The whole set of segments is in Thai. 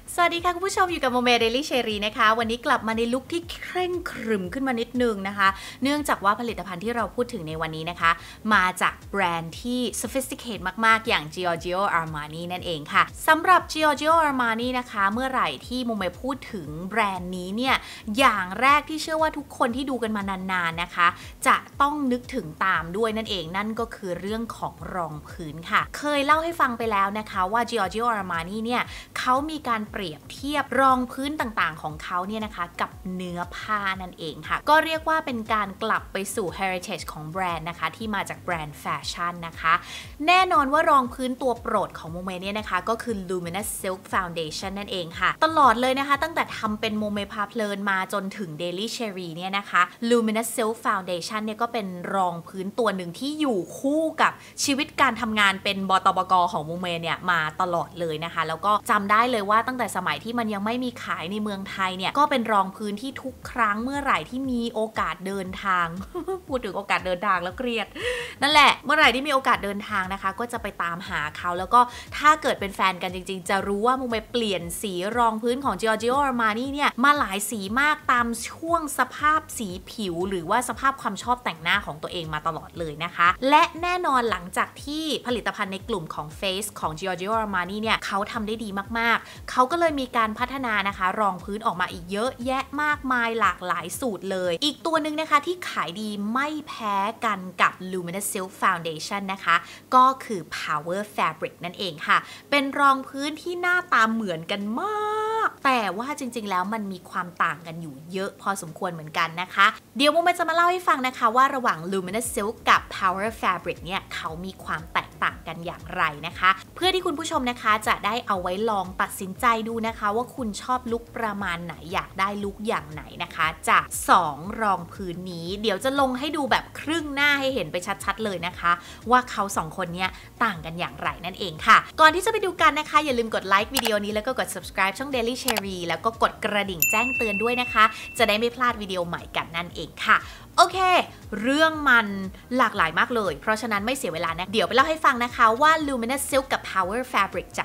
สวัสดีค่ะคุณผู้ชมอยู่กับโมเมเดลี่เชอรี่นะคะวันนี้กลับมาในลุคที่เคร่งครึมขึ้นมานิดนึงนะคะเนื่องจากว่าผลิตภัณฑ์ที่เราพูดถึงในวันนี้นะคะมาจากแบรนด์ที่ sophisticated มากๆอย่าง Giorgio Armani นั่นเองค่ะสำหรับ Giorgio Armani นะคะเมื่อไหร่ที่โมเมพูดถึงแบรนด์นี้เนี่ยอย่างแรกที่เชื่อว่าทุกคนที่ดูกันมานานๆนะคะจะต้องนึกถึงตามด้วยนั่นเองนั่นก็คือเรื่องของรองพื้นค่ะเคยเล่าให้ฟังไปแล้วนะคะว่า Giorgio Armani เนี่ยเขามีการเปรียบเทียบรองพื้นต่างๆของเขาเนี่ยนะคะกับเนื้อผ้านั่นเองค่ะก็เรียกว่าเป็นการกลับไปสู่ heritage ของแบรนด์นะคะที่มาจากแบรนด์แฟชั่นนะคะแน่นอนว่ารองพื้นตัวโปรดของโมเมเนี่ยนะคะก็คือ Luminous Silk Foundation นั่นเองค่ะตลอดเลยนะคะตั้งแต่ทำเป็นโมเมพาเพลินมาจนถึง Daily Cherry เนี่ยนะคะ Luminous Silk Foundation เนี่ยก็เป็นรองพื้นตัวหนึ่งที่อยู่คู่กับชีวิตการทำงานเป็นบตบก.ของโมเมเนี่ยมาตลอดเลยนะคะแล้วก็จำได้เลยว่าตั้งแต่สมัยที่มันยังไม่มีขายในเมืองไทยเนี่ยก็เป็นรองพื้นที่ทุกครั้งเมื่อไหร่ที่มีโอกาสเดินทาง พูดถึงโอกาสเดินทางแล้วเครียดนั่นแหละเมื่อไหร่ที่มีโอกาสเดินทางนะคะก็จะไปตามหาเขาแล้วก็ถ้าเกิดเป็นแฟนกันจริงๆจะรู้ว่าโมเมเปลี่ยนสีรองพื้นของ Giorgio Armani เนี่ยมาหลายสีมากตามช่วงสภาพสีผิวหรือว่าสภาพความชอบแต่งหน้าของตัวเองมาตลอดเลยนะคะและแน่นอนหลังจากที่ผลิตภัณฑ์ในกลุ่มของ Face ของ Giorgio Armani เนี่ยเขาทำได้ดีมากๆเขาก็เลยมีการพัฒนานะคะรองพื้นออกมาอีกเยอะแยะมากมายหลากหลายสูตรเลยอีกตัวหนึ่งนะคะที่ขายดีไม่แพ้กันกับ Luminous Silk Foundation นะคะก็คือ Power Fabric นั่นเองค่ะเป็นรองพื้นที่หน้าตาเหมือนกันมากแต่ว่าจริงๆแล้วมันมีความต่างกันอยู่เยอะพอสมควรเหมือนกันนะคะเดี๋ยวโมเมจะมาเล่าให้ฟังนะคะว่าระหว่าง Luminous Silk กับ Power Fabric เนี่ยเขามีความแตกต่างกันอย่างไรนะคะเพื่อที่คุณผู้ชมนะคะจะได้เอาไว้ลองตัดสินใจดูนะคะว่าคุณชอบลุคประมาณไหนอยากได้ลุคอย่างไหนนะคะจาก2รองพื้นนี้เดี๋ยวจะลงให้ดูแบบครึ่งหน้าให้เห็นไปชัดๆเลยนะคะว่าเขา2คนเนี้ยต่างกันอย่างไรนั่นเองค่ะก่อนที่จะไปดูกันนะคะอย่าลืมกดไลค์วิดีโอนี้แล้วก็กด subscribe ช่อง Daily Cherry แล้วก็กดกระดิ่งแจ้งเตือนด้วยนะคะจะได้ไม่พลาดวิดีโอใหม่กันนั่นเองค่ะโอเคเรื่องมันหลากหลายมากเลยเพราะฉะนั้นไม่เสียเวลานะเดี๋ยวไปเล่าให้ฟังนะคะว่า Luminous Silk กับ Power Fabric จาก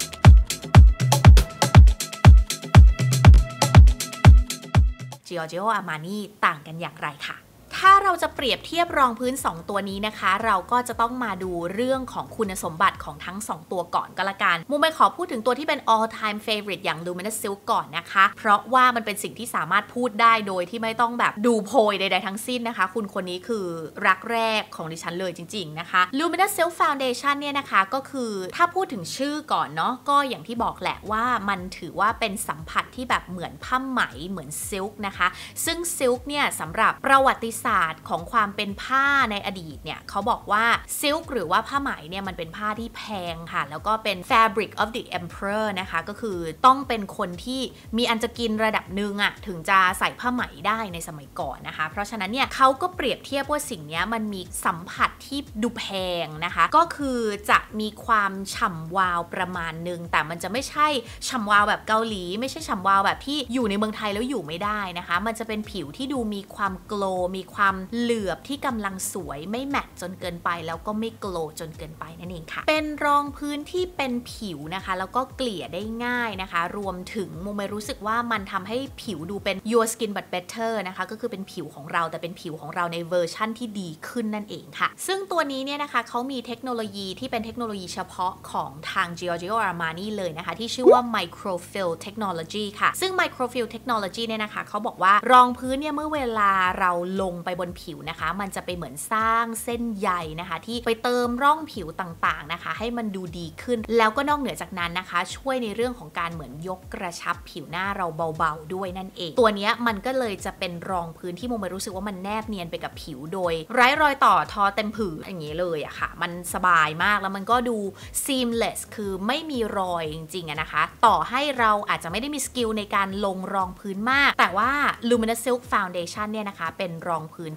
Giorgio Armani ต่างกันอย่างไรค่ะถ้าเราจะเปรียบเทียบรองพื้น2ตัวนี้นะคะเราก็จะต้องมาดูเรื่องของคุณสมบัติของทั้ง2ตัวก่อนก็แล้วกันมุมไปขอพูดถึงตัวที่เป็น all time favorite อย่าง Luminous Silk ก่อนนะคะเพราะว่ามันเป็นสิ่งที่สามารถพูดได้โดยที่ไม่ต้องแบบดูโพยใดๆทั้งสิ้นนะคะคุณคนนี้คือรักแรกของดิฉันเลยจริงๆนะคะ Luminous Silk Foundation เนี่ยนะคะก็คือถ้าพูดถึงชื่อก่อนเนาะก็อย่างที่บอกแหละว่ามันถือว่าเป็นสัมผัสที่แบบเหมือนผ้าไหมเหมือนซิลค์นะคะซึ่งซิลค์เนี่ยสำหรับประวัติศาสตร์ของความเป็นผ้าในอดีตเนี่ยเขาบอกว่าซิลค์หรือว่าผ้าไหมเนี่ยมันเป็นผ้าที่แพงค่ะแล้วก็เป็น fabric of the emperor นะคะก็คือต้องเป็นคนที่มีอันจะกินระดับหนึ่งอะถึงจะใส่ผ้าไหมได้ในสมัยก่อนนะคะเพราะฉะนั้นเนี่ยเขาก็เปรียบเทียบว่าสิ่งนี้มันมีสัมผัสที่ดูแพงนะคะก็คือจะมีความฉ่ำวาวประมาณนึงแต่มันจะไม่ใช่ฉ่ำวาวแบบเกาหลีไม่ใช่ฉ่ำวาวแบบที่อยู่ในเมืองไทยแล้วอยู่ไม่ได้นะคะมันจะเป็นผิวที่ดูมีความโกลว์มีความเหลือบที่กำลังสวยไม่แมตต์จนเกินไปแล้วก็ไม่โกลว์จนเกินไปนั่นเองค่ะเป็นรองพื้นที่เป็นผิวนะคะแล้วก็เกลี่ยได้ง่ายนะคะรวมถึงโมเมรู้สึกว่ามันทำให้ผิวดูเป็น your skin but better นะคะก็คือเป็นผิวของเราแต่เป็นผิวของเราในเวอร์ชั่นที่ดีขึ้นนั่นเองค่ะซึ่งตัวนี้เนี่ยนะคะเขามีเทคโนโลยีที่เป็นเทคโนโลยีเฉพาะของทาง Giorgio Armani เลยนะคะที่ชื่อว่า Microfill Technology ค่ะซึ่ง Microfill Technology เนี่ยนะคะเขาบอกว่ารองพื้นเนี่ยเมื่อเวลาเราลงไปบนผิวนะคะมันจะไปเหมือนสร้างเส้นใยนะคะที่ไปเติมร่องผิวต่างๆนะคะให้มันดูดีขึ้นแล้วก็นอกเหนือจากนั้นนะคะช่วยในเรื่องของการเหมือนยกกระชับผิวหน้าเราเบาๆด้วยนั่นเองตัวนี้มันก็เลยจะเป็นรองพื้นที่โมไม่รู้สึกว่ามันแนบเนียนไปกับผิวโดยไร้รอยต่อทอเต็มผืนอย่างนี้เลยอะค่ะมันสบายมากแล้วมันก็ดู seamless คือไม่มีรอยจริงๆนะคะต่อให้เราอาจจะไม่ได้มีสกิลในการลงรองพื้นมากแต่ว่า Luminous Silk Foundation เนี่ยนะคะเป็นรองพื้นที่แบบ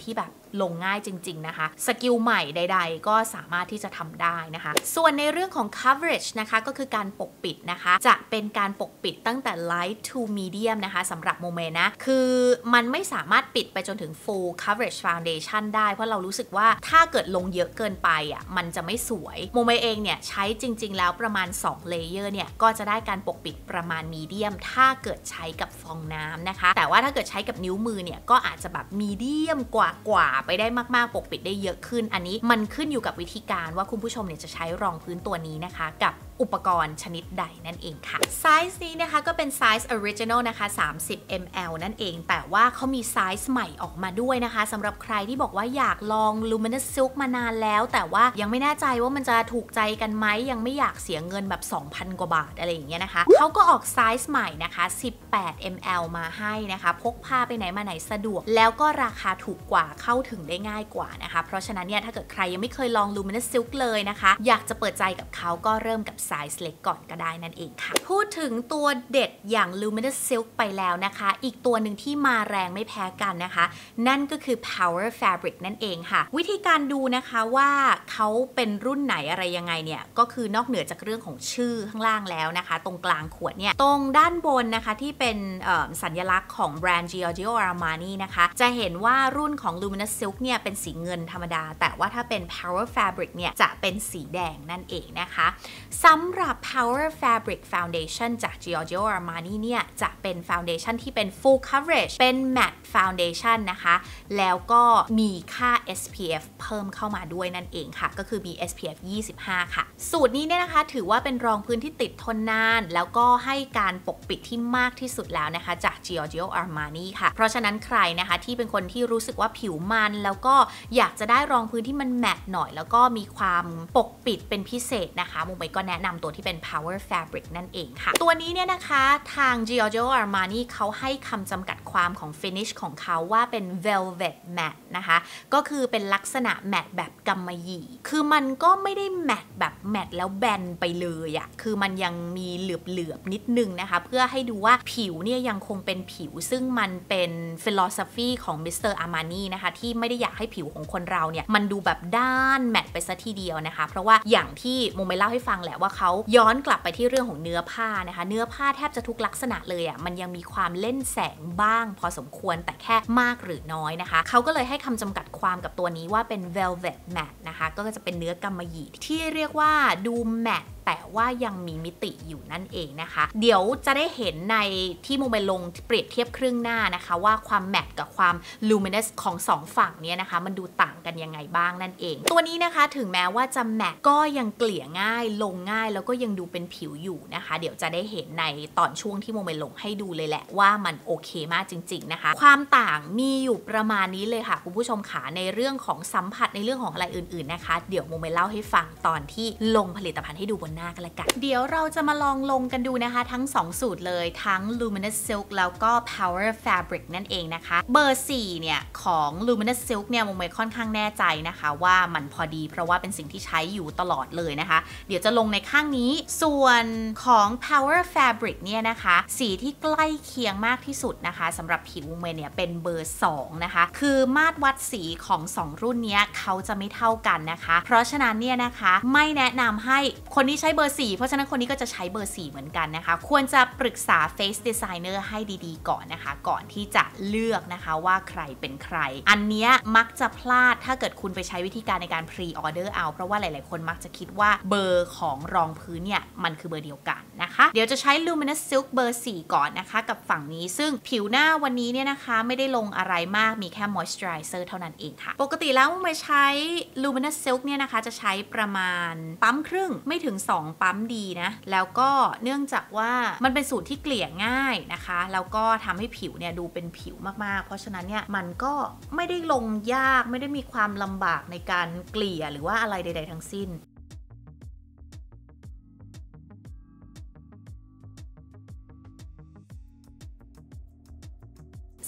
ลงง่ายจริงๆนะคะสกิลใหม่ใดๆก็สามารถที่จะทำได้นะคะส่วนในเรื่องของ coverage นะคะก็คือการปกปิดนะคะจะเป็นการปกปิดตั้งแต่ light to medium นะคะสำหรับโมเมนะคือมันไม่สามารถปิดไปจนถึง full coverage foundation ได้เพราะเรารู้สึกว่าถ้าเกิดลงเยอะเกินไปมันจะไม่สวยโมเมเองเนี่ยใช้จริงๆแล้วประมาณ2เลเยอร์เนี่ยก็จะได้การปกปิดประมาณ medium ถ้าเกิดใช้กับฟองน้ำนะคะแต่ว่าถ้าเกิดใช้กับนิ้วมือเนี่ยก็อาจจะแบบ medium กว่าไปได้มากๆปกปิดได้เยอะขึ้นอันนี้มันขึ้นอยู่กับวิธีการว่าคุณผู้ชมเนี่ยจะใช้รองพื้นตัวนี้นะคะกับอุปกรณ์ชนิดใดนั่นเองค่ะไซส์นี้นะคะก็เป็นไซส์ original นะคะ30 ml นั่นเองแต่ว่าเขามีไซส์ใหม่ออกมาด้วยนะคะสำหรับใครที่บอกว่าอยากลอง luminous silk มานานแล้วแต่ว่ายังไม่แน่ใจว่ามันจะถูกใจกันไหมยังไม่อยากเสียเงินแบบ 2,000 กว่าบาทอะไรอย่างเงี้ยนะคะเขาก็ออกไซส์ใหม่นะคะ18 ml มาให้นะคะพกพาไปไหนมาไหนสะดวกแล้วก็ราคาถูกกว่าเข้าถึงได้ง่ายกว่านะคะเพราะฉะนั้นเนี่ยถ้าเกิดใครยังไม่เคยลอง luminous silk เลยนะคะอยากจะเปิดใจกับเขาก็เริ่มกับไซส์เล็กก่อนก็ได้นั่นเองค่ะพูดถึงตัวเด็ดอย่าง luminous silk ไปแล้วนะคะอีกตัวหนึ่งที่มาแรงไม่แพ้กันนะคะนั่นก็คือ power fabric นั่นเองค่ะวิธีการดูนะคะว่าเขาเป็นรุ่นไหนอะไรยังไงเนี่ยก็คือนอกเหนือจากเรื่องของชื่อข้างล่างแล้วนะคะตรงกลางขวดเนี่ยตรงด้านบนนะคะที่เป็นสัญลักษณ์ของแบรนด์ Giorgio Armani นะคะจะเห็นว่ารุ่นของ luminous silk เนี่ยเป็นสีเงินธรรมดาแต่ว่าถ้าเป็น power fabric เนี่ยจะเป็นสีแดงนั่นเองนะคะสำหรับ Power Fabric Foundation จาก Giorgio Armani เนี่ยจะเป็น Foundation ที่เป็น Full Coverage เป็น Matte Foundation นะคะแล้วก็มีค่า SPF เพิ่มเข้ามาด้วยนั่นเองค่ะก็คือมี SPF 25 ค่ะสูตรนี้เนี่ยนะคะถือว่าเป็นรองพื้นที่ติดทนนานแล้วก็ให้การปกปิดที่มากที่สุดแล้วนะคะจาก Giorgio Armani ค่ะเพราะฉะนั้นใครนะคะที่เป็นคนที่รู้สึกว่าผิวมันแล้วก็อยากจะได้รองพื้นที่มันแมตต์หน่อยแล้วก็มีความปกปิดเป็นพิเศษนะคะมุมไปก็แนะนำตัวที่เป็น Power Fabric นั่นเองค่ะตัวนี้เนี่ยนะคะทาง Giorgio Armani เขาให้คำจำกัดความของ finish ของเขาว่าเป็น velvet matte นะคะก็คือเป็นลักษณะแมตต์แบบกำมะหยี่คือมันก็ไม่ได้แมตต์แบบแมตต์แล้วแบนไปเลยอะคือมันยังมีเหลือบๆนิดนึงนะคะเพื่อให้ดูว่าผิวเนี่ยยังคงเป็นผิวซึ่งมันเป็น philosophy ของ Mr. Armani นะคะที่ไม่ได้อยากให้ผิวของคนเราเนี่ยมันดูแบบด้านแมตต์ไปซะทีเดียวนะคะเพราะว่าอย่างที่โมเมเล่าให้ฟังแหละว่าเขาย้อนกลับไปที่เรื่องของเนื้อผ้านะคะเนื้อผ้าแทบจะทุกลักษณะเลยอ่ะมันยังมีความเล่นแสงบ้างพอสมควรแต่แค่มากหรือน้อยนะคะเขาก็เลยให้คำจำกัดความกับตัวนี้ว่าเป็น velvet matte นะคะก็จะเป็นเนื้อกำมะหยี่ที่เรียกว่าดูแมตต์แต่ว่ายังมีมิติอยู่นั่นเองนะคะเดี๋ยวจะได้เห็นในที่โมเมลงเปรียบเทียบครึ่งหน้านะคะว่าความแมตต์กับความ luminous ของ2ฝั่งเนี้ยนะคะมันดูต่างกันยังไงบ้างนั่นเองตัวนี้นะคะถึงแม้ว่าจะแมตต์ก็ยังเกลี่ยง่ายลงง่ายแล้วก็ยังดูเป็นผิวอยู่นะคะเดี๋ยวจะได้เห็นในตอนช่วงที่โมเมลงให้ดูเลยแหละว่ามันโอเคมากจริงๆนะคะความต่างมีอยู่ประมาณนี้เลยค่ะคุณผู้ชมขาในเรื่องของสัมผัสในเรื่องของอะไรอื่นๆนะคะเดี๋ยวโมเมลเล่าให้ฟังตอนที่ลงผลิตภัณฑ์ให้ดูบนหน้ากันละกันเดี๋ยวเราจะมาลองลงกันดูนะคะทั้ง2สูตรเลยทั้ง luminous silk แล้วก็ power fabric นั่นเองนะคะเบอร์4เนี่ยของ luminous silk เนี่ยโมเมค่อนข้างแน่ใจนะคะว่ามันพอดีเพราะว่าเป็นสิ่งที่ใช้อยู่ตลอดเลยนะคะเดี๋ยวจะลงในข้างนี้ส่วนของ power fabric เนี่ยนะคะสีที่ใกล้เคียงมากที่สุดนะคะสำหรับผิวโมเมเนี่ยเป็นเบอร์2นะคะคือมาตรวัดสีของ2รุ่นนี้เขาจะไม่เท่ากันนะคะเพราะฉะนั้นเนี่ยนะคะไม่แนะนำให้คนที่ใช้เบอร์4เพราะฉะนั้นคนนี้ก็จะใช้เบอร์4เหมือนกันนะคะควรจะปรึกษา face designer ให้ดีๆก่อนนะคะก่อนที่จะเลือกนะคะว่าใครเป็นใครอันเนี้ยมักจะพลาดถ้าเกิดคุณไปใช้วิธีการในการ pre order เอาเพราะว่าหลายๆคนมักจะคิดว่าเบอร์ของรองพื้นเนี่ยมันคือเบอร์เดียวกันนะคะเดี๋ยวจะใช้ luminous silk เบอร์4ก่อนนะคะกับฝั่งนี้ซึ่งผิวหน้าวันนี้เนี่ยนะคะไม่ได้ลงอะไรมากมีแค่ moisturizer เท่านั้นเองค่ะปกติแล้วเมื่อใช้ luminous silk เนี่ยนะคะจะใช้ประมาณปั๊มครึ่งไม่ถึง2ปั๊มดีนะแล้วก็เนื่องจากว่ามันเป็นสูตรที่เกลี่ยง่ายนะคะแล้วก็ทำให้ผิวเนี่ยดูเป็นผิวมากๆเพราะฉะนั้นเนี่ยมันก็ไม่ได้ลงยากไม่ได้มีความลำบากในการเกลี่ยหรือว่าอะไรใดๆทั้งสิ้น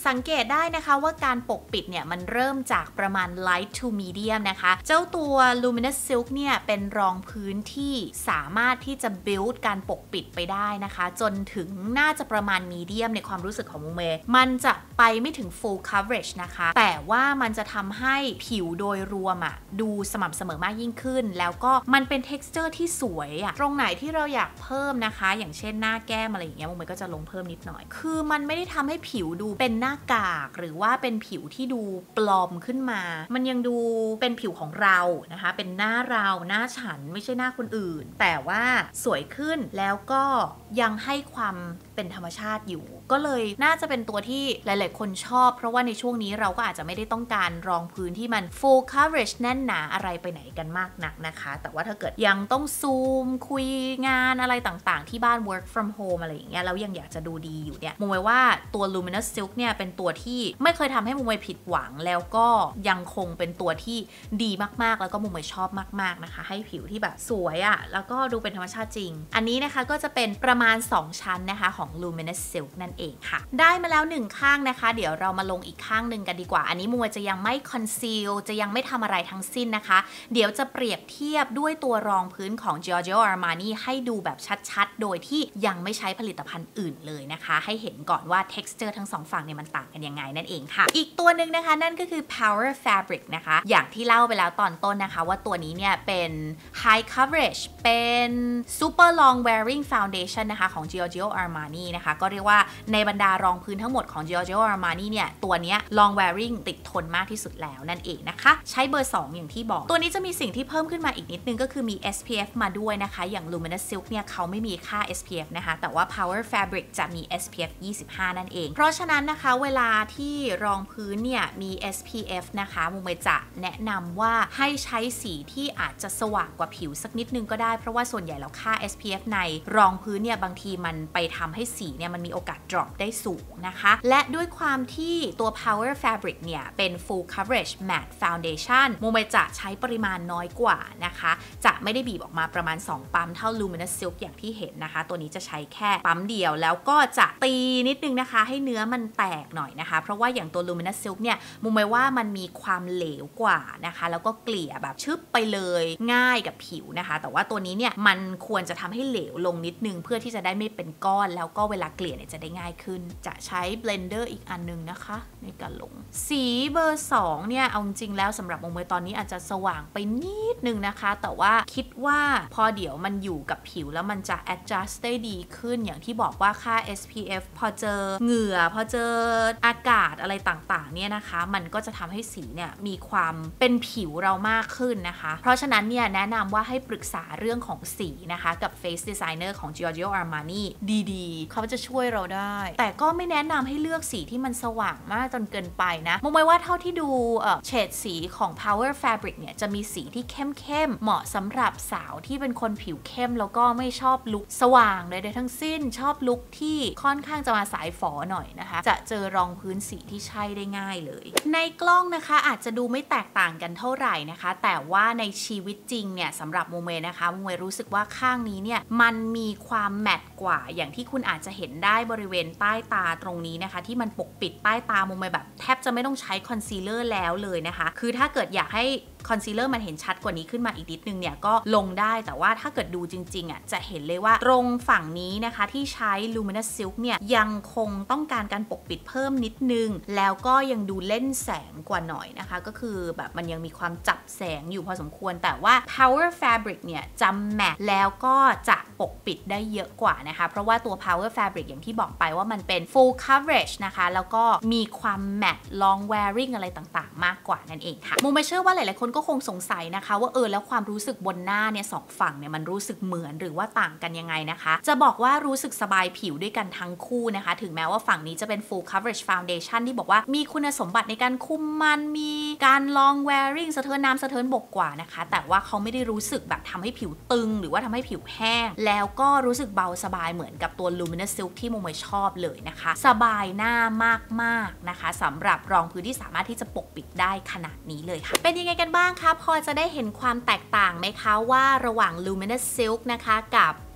สังเกตได้นะคะว่าการปกปิดเนี่ยมันเริ่มจากประมาณ light to medium นะคะเจ้าตัว luminous silk เนี่ยเป็นรองพื้นที่สามารถที่จะ build การปกปิดไปได้นะคะจนถึงน่าจะประมาณ medium ในความรู้สึกของมุมเมมันจะไปไม่ถึง full coverage นะคะแต่ว่ามันจะทำให้ผิวโดยรวมดูสม่ำเสมอมากยิ่งขึ้นแล้วก็มันเป็น texture ที่สวยตรงไหนที่เราอยากเพิ่มนะคะอย่างเช่นหน้าแก้มอะไรอย่างเงี้ยมุมเมก็จะลงเพิ่มนิดหน่อยคือมันไม่ได้ทำให้ผิวดูเป็นหน้ากากหรือว่าเป็นผิวที่ดูปลอมขึ้นมามันยังดูเป็นผิวของเรานะคะเป็นหน้าเราหน้าฉันไม่ใช่หน้าคนอื่นแต่ว่าสวยขึ้นแล้วก็ยังให้ความเป็นธรรมชาติอยู่ก็เลยน่าจะเป็นตัวที่หลายๆคนชอบเพราะว่าในช่วงนี้เราก็อาจจะไม่ได้ต้องการรองพื้นที่มัน full coverage แน่นหนาอะไรไปไหนกันมากนักนะคะแต่ว่าถ้าเกิดยังต้องซูมคุยงานอะไรต่างๆที่บ้าน work from home อะไรอย่างเงี้ยแล้วยังอยากจะดูดีอยู่เนี่ยมุมไว้ว่าตัว luminous silk เนี่ยเป็นตัวที่ไม่เคยทำให้มุมไว้ผิดหวังแล้วก็ยังคงเป็นตัวที่ดีมากๆแล้วก็มุมไว้ชอบมากๆนะคะให้ผิวที่แบบสวยแล้วก็ดูเป็นธรรมชาติจริงอันนี้นะคะก็จะเป็นประมาณ2ชั้นนะคะของ luminous silk นั่นเองค่ะได้มาแล้ว1ข้างนะคะเดี๋ยวเรามาลงอีกข้างหนึ่งกันดีกว่าอันนี้มุมไว้จะยังไม่ conceal จะยังไม่ทำอะไรทั้งสิ้นนะคะเดี๋ยวจะเปรียบเทียบด้วยตัวรองพื้นของ Giorgio Armani ให้ดูแบบชัดๆโดยที่ยังไม่ใช้ผลิตภัณฑ์อื่นเลยนะคะให้เห็นก่อนว่า texture ทั้ง2ฝั่งเนี่ยมันต่างกันยังไงนั่นเองค่ะอีกตัวหนึ่งนะคะนั่นก็คือ Power Fabric นะคะอย่างที่เล่าไปแล้วตอนต้นนะคะว่าตัวนี้เนี่ยเป็น high coverage เป็น super long wearing foundation นะคะของ Giorgio Armani นะคะก็เรียกว่าในบรรดารองพื้นทั้งหมดของ Giorgio Armani เนี่ยตัวเนี้ย long wearing ติดทนมากที่สุดแล้วนั่นเองนะคะใช้เบอร์2อย่างที่บอกตัวนี้จะมีสิ่งที่เพิ่มขึ้นมาอีกนิดนึงก็คือมี SPF มาด้วยนะคะอย่าง Luminous Silk เนี่ยเขาไม่มีค่า SPF นะคะแต่ว่า Power Fabric จะมี SPF 25 นั่นเองเพราะฉะนั้นนะคะเวลาที่รองพื้นเนี่ยมี SPF นะคะมุมเมจะแนะนำว่าให้ใช้สีที่อาจจะสว่างกว่าผิวสักนิดนึงก็ได้เพราะว่าส่วนใหญ่แล้วค่า SPF ในรองพื้นเนี่ยบางทีมันไปทำให้สีเนี่ยมันมีโอกาส drop ได้สูงนะคะและด้วยความที่ตัว Power Fabric เนี่ยเป็น full coverage matte foundation มุมเมจะใช้ปริมาณน้อยกว่านะคะจะไม่ได้บีบออกมาประมาณ2ปั๊มเท่า Luminous Silk อย่างที่เห็นนะคะตัวนี้จะใช้แค่ปั๊มเดียวแล้วก็จะตีนิดนึงนะคะให้เนื้อมันแตกหน่อยนะคะเพราะว่าอย่างตัว Luminous Silk เนี่ยมุมเมว่ามันมีความเหลวกว่านะคะแล้วก็เกลี่ยแบบชึบไปเลยง่ายกับผิวนะคะแต่ว่าตัวนี้เนี่ยมันควรจะทำให้เหลวลงนิดนึงเพื่อที่จะได้ไม่เป็นก้อนแล้วก็เวลาเกลี่ยเนี่ยจะได้ง่ายขึ้นจะใช้ blender อีกอันนึงนะคะในการลงสีเบอร์2เนี่ยเอาจริงแล้วสำหรับมุมเมตอนนี้อาจจะสว่างไปนิดนึงนะคะแต่ว่าคิดว่าพอเดี๋ยวมันอยู่กับผิวแล้วมันจะ adjust ได้ดีขึ้นอย่างที่บอกว่าค่า SPF พอเจอเหงื่อพอเจออากาศอะไรต่างๆเนี่ยนะคะมันก็จะทำให้สีเนี่ยมีความเป็นผิวเรามากขึ้นนะคะเพราะฉะนั้นเนี่ยแนะนำว่าให้ปรึกษาเรื่องของสีนะคะกับ face designer ของ Giorgio Armani ดีๆเขาจะช่วยเราได้แต่ก็ไม่แนะนำให้เลือกสีที่มันสว่างมากจนเกินไปนะมุมไว้ว่าเท่าที่ดูเฉดสีของ Power Fabric เนี่ยจะมีสีที่เข้มๆเหมาะสำหรับสาวที่เป็นคนผิวเข้มแล้วก็ไม่ชอบลุคสว่างเลยโดยทั้งสิ้นชอบลุคที่ค่อนข้างจะมาสายฝอหน่อยนะคะจะเจอรองพื้นสีที่ใช่ได้ง่ายเลยในกล้องนะคะอาจจะดูไม่แตกต่างกันเท่าไหร่นะคะแต่ว่าในชีวิตจริงเนี่ยสำหรับมุมเมนะคะมุมเมรู้สึกว่าข้างนี้เนี่ยมันมีความแมตต์กว่าอย่างที่คุณอาจจะเห็นได้บริเวณใต้ตาตรงนี้นะคะที่มันปกปิดใต้ตามุมเมแบบแทบจะไม่ต้องใช้คอนซีลเลอร์แล้วเลยนะคะคือถ้าเกิดอยากให้คอนซีลเลอร์มันเห็นชัดกว่านี้ขึ้นมาอีกนิดนึงเนี่ยก็ลงได้แต่ว่าถ้าเกิดดูจริงๆจะเห็นเลยว่าตรงฝั่งนี้นะคะที่ใช้ Luminous Silk เนี่ยยังคงต้องการการปกปิดเพิ่มนิดนึงแล้วก็ยังดูเล่นแสงกว่าหน่อยนะคะก็คือแบบมันยังมีความจับแสงอยู่พอสมควรแต่ว่า Power Fabric เนี่ยจะแมตต์แล้วก็จะปกปิดได้เยอะกว่านะคะเพราะว่าตัว Power Fabric อย่างที่บอกไปว่ามันเป็น full coverage นะคะแล้วก็มีความแมตต์ long wearing อะไรต่างๆมากกว่านั่นเองค่ะมุมไม่เชื่อว่าหลายๆคนก็คงสงสัยนะคะว่าแล้วความรู้สึกบนหน้าเนี่ยสองฝั่งเนี่ยมันรู้สึกเหมือนหรือว่าต่างกันยังไงนะคะจะบอกว่ารู้สึกสบายผิวด้วยกันทั้งคู่นะคะถึงแม้ว่าฝั่งนี้จะเป็น full coverage foundation ที่บอกว่ามีคุณสมบัติในการคุมมันมีการ long wearing สะเทินน้ำสะเทินบกกว่านะคะแต่ว่าเขาไม่ได้รู้สึกแบบทำให้ผิวตึงหรือว่าทำให้ผิวแห้งแล้วก็รู้สึกเบาสบายเหมือนกับตัว Luminous Silk ที่มุมไม่ชอบเลยนะคะสบายหน้ามากๆนะคะสำหรับรองพื้นที่สามารถที่จะปกปิดได้ขนาดนี้เลยค่ะเป็นยังไงกันบ้างคะพอจะได้เห็นความแตกต่างไหมคะว่าระหว่าง Luminous Silk นะคะกับ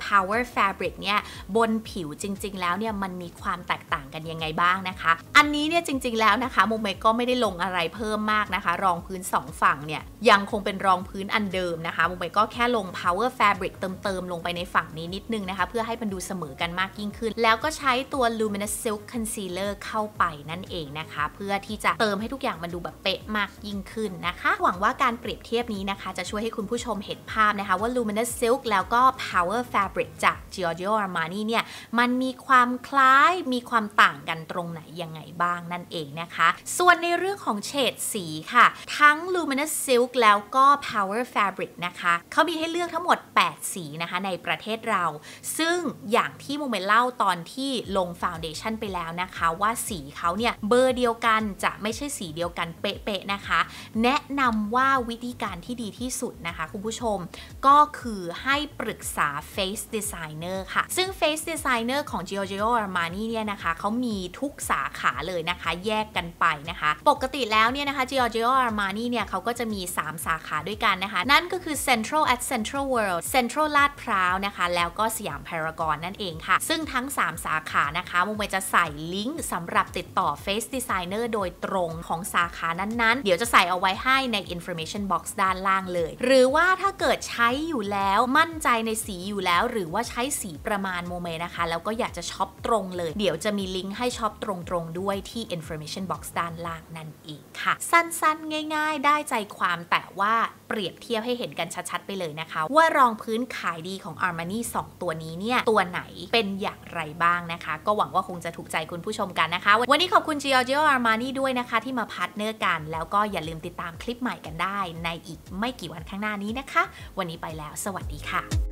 Power Fabric เนี่ยบนผิวจริงๆแล้วเนี่ยมันมีความแตกต่างกันยังไงบ้างนะคะอันนี้เนี่ยจริงๆแล้วนะคะโมเมก็ไม่ได้ลงอะไรเพิ่มมากนะคะรองพื้น2ฝั่งเนี่ยยังคงเป็นรองพื้นอันเดิมนะคะโมเมก็แค่ลง Power Fabric เติมลงไปในฝั่งนี้นิดนึงนะคะเพื่อให้มันดูเสมอกันมากยิ่งขึ้นแล้วก็ใช้ตัว Luminous Silk Concealer เข้าไปนั่นเองนะคะเพื่อที่จะเติมให้ทุกอย่างมันดูแบบเป๊ะมากยิ่งขึ้นนะคะหวังว่าการเปรียบเทียบนี้นะคะจะช่วยให้คุณผู้ชมเห็นภาพนะคะว่า Luminous Silk แล้วก็ Power Fabric จาก Giorgio Armani เนี่ยมันมีความคล้ายมีความต่างกันตรงไหนยังไงบ้างนั่นเองนะคะส่วนในเรื่องของเฉดสีค่ะทั้ง Luminous Silk แล้วก็ Power Fabric นะคะเขามีให้เลือกทั้งหมด8สีนะคะในประเทศเราซึ่งอย่างที่โมเมเล่าตอนที่ลงฟาวเดชั่นไปแล้วนะคะว่าสีเขาเนี่ยเบอร์เดียวกันจะไม่ใช่สีเดียวกันเป๊ะๆนะคะแนะนำว่าวิธีการที่ดีที่สุดนะคะคุณผู้ชมก็คือให้ปรึกษา Face Designer ค่ะซึ่ง Face Designer ของ Giorgio Armani เนี่ยนะคะเขามีทุกสาขาเลยนะคะแยกกันไปนะคะปกติแล้วเนี่ยนะคะ Giorgio Armani เนี่ยเขาก็จะมี3สาขาด้วยกันนะคะนั่นก็คือ Central at Central World Central ลาดพร้าวนะคะแล้วก็สยามพารากอนนั่นเองค่ะซึ่งทั้ง3สาขานะคะโมเมจะใส่ลิงก์สำหรับติดต่อ Face Designer โดยตรงของสาขานั้นๆเดี๋ยวจะใส่เอาไว้ให้ใน information box ด้านล่างเลยหรือว่าถ้าเกิดใช้อยู่แล้วมั่นใจในสีอยู่แล้วหรือว่าใช้สีประมาณโมเมนะคะแล้วก็อยากจะช็อปตรงเลยเดี๋ยวจะมีลิงก์ให้ช็อปตรงๆด้วยที่ information box ด้านล่างนั่นเองค่ะสั้นๆง่ายๆได้ใจความแต่ว่าเปรียบเทียบให้เห็นกันชัดๆไปเลยนะคะว่ารองพื้นขายดีของ Armani 2 ตัวนี้เนี่ยตัวไหนเป็นอย่างไรบ้างนะคะก็หวังว่าคงจะถูกใจคุณผู้ชมกันนะคะวันนี้ขอบคุณ Giorgio Armani ด้วยนะคะที่มาพาร์ทเนอร์กันแล้วก็อย่าลืมติดตามคลิปใหม่กันได้ในอีกไม่กี่วันข้างหน้านี้นะคะวันนี้ไปแล้วสวัสดีค่ะ